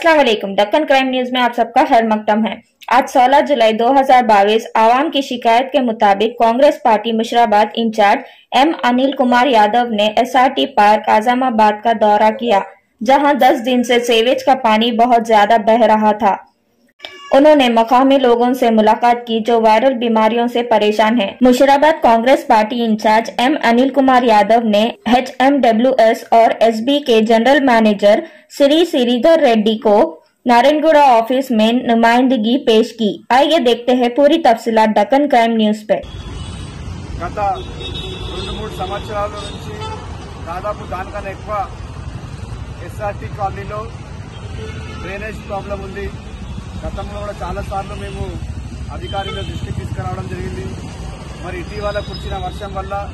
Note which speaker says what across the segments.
Speaker 1: अस्सलाम वालेकुम। Deccan crime news में आप सबका खैर मकदम है। आज 16 जुलाई 2022 आवाम की शिकायत के मुताबिक Congress party Musheerabad incharge M Anil Kumar Yadav ने एसआरटी पार्क आजमाबाद का दौरा किया, जहां 10 दिन से सीवेज का पानी बहुत ज्यादा बह रहा था। उन्होंने मकामी लोगों से मुलाकात की जो वायरल बीमारियों से परेशान हैं। Musheerabad Congress party incharge M Anil Kumar Yadav ने HMWS और SB के जनरल मैनेजर श्री श्रीधर रेड्डी को नारायणगुड़ा ऑफिस में नुमाइंदगी पेश की। आइए देखते हैं पूरी तफसीलात दक्कन क्राइम न्यूज पे।
Speaker 2: గత 2-3 సంవత్సరాల నుంచి దాదాపు దానికన్నా ఎక్కువ SRT కాలనీలో డ్రైనేజ్ ప్రాబ్లం ఉంది। గతంలో కూడా చాలా సార్లు మేము అధికారుల దృష్టికి తీసుకురావడం జరిగింది। మరి ఇటీవల కురిసిన వర్షం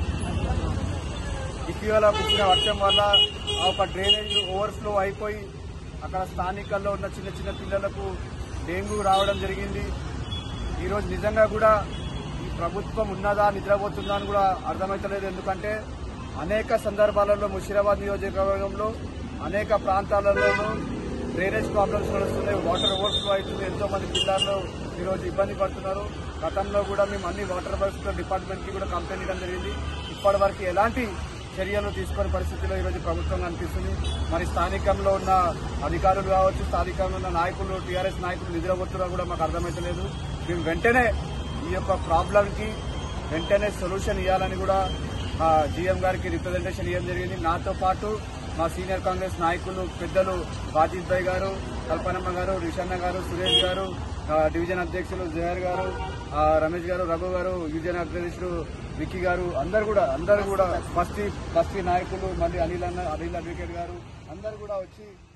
Speaker 2: వల్ల ఒక డ్రైనేజ్ ఓవర్ఫ్లో అయిపోయి అక్కడ స్థానికల్లో ఉన్న చిన్న చిన్న పిల్లలకు డెంగ్యూ రావడం జరిగింది। ఈరోజు నిజంగా కూడా ఈ ప్రభుత్వం ఉన్నదా నిద్రపోతుందా అని కూడా అర్థమైతలేదు। ఎందుకంటే అనేక సందర్భాలలో ముషీరాబాద్ నియోజకవర్గంలో అనేక ప్రాంతాలలో డ్రైనేజ్ ప్రాబ్లమ్స్ వస్తున్నాయి, వాటర్ ఓవర్ఫ్లో అవుతుంది, ఎంతో మంది పిల్లలు ఈరోజు ఇబ్బంది పడుతున్నారు। గతంలో కూడా మేము అన్ని వాటర్ వర్క్స్ డిపార్ట్మెంట్కి కూడా కంప్లైంట్ ఇవ్వడం జరిగింది। ఇప్పటి వరకు ఎలాంటి చర్యలు తీసుకునే పరిస్థితిలో ఈరోజు ప్రభుత్వం కనిపిస్తుంది। మరి స్థానికంలో ఉన్న అధికారులు కావచ్చు, స్థానికంలో ఉన్న నాయకులు, టీఆర్ఎస్ నాయకులు నిద్రపోతున్నా కూడా మాకు అర్థమైతలేదు। మేము వెంటనే ఈ యొక్క ప్రాబ్లంకి వెంటనే సొల్యూషన్ ఇవ్వాలని కూడా జీఎం గారికి రిప్రజెంటేషన్ ఇవ్వడం జరిగింది। నాతో పాటు మా సీనియర్ కాంగ్రెస్ నాయకులు పెద్దలు బాజిద్ భాయ్ గారు, కల్పనమ్మ గారు, రిషన్న గారు, సురేష్ గారు, డివిజన్ అధ్యక్షులు జహర్ గారు, రమేష్ గారు, రఘు గారు, డివిజన్ అధ్యక్షుడు విక్కీ గారు, అందరూ కూడా బస్తీ నాయకులు, మళ్ళీ అనిల్ అడ్వకేట్ గారు అందరూ కూడా వచ్చి